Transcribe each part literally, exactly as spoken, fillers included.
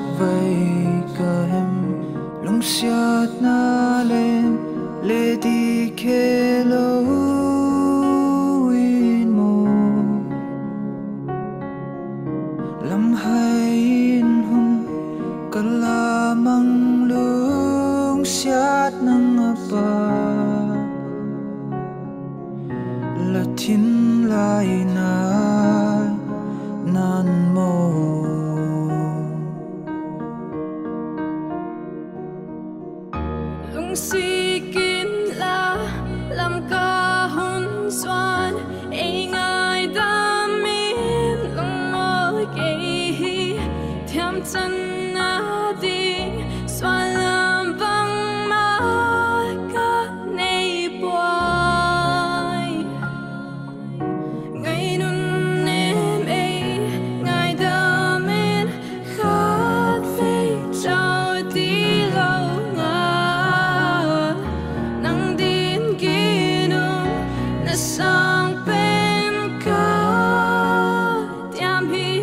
vậy cả em lung xiết na lên lê đi khe lâu in mô làm hay in hùng cả la mang lung xiết nang apa là thiên lai na nan mô Lungsikin la lam ka hun swan ai ngai da min lung mo ke hi thiam chan na di swan lam bang ma ka nei boy ngai nun nem ai ngai da min khat ve chao ti lo sang bên cả tiêm hi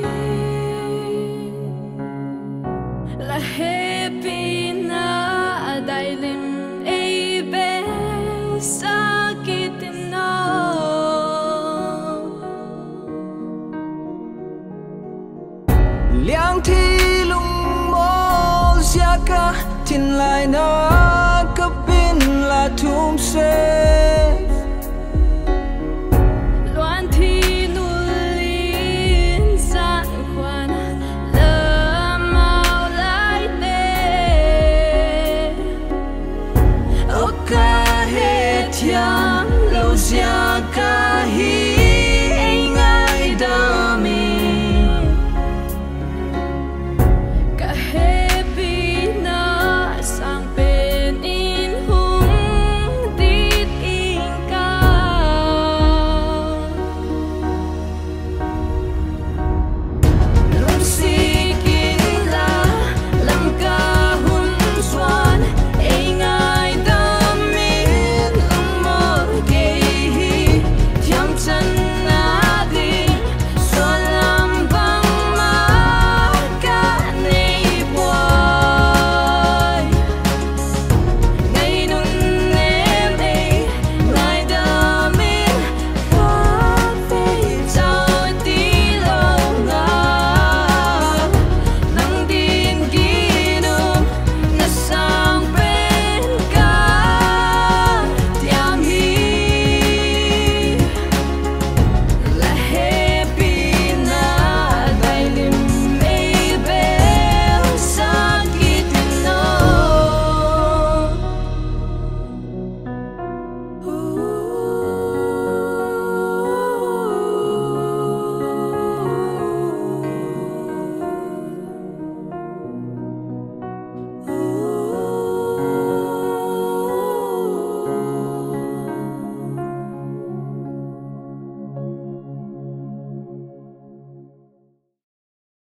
là happy na đại lim ai bên sakit na liang thi lung mo zia ka tin lai na kapin la thum se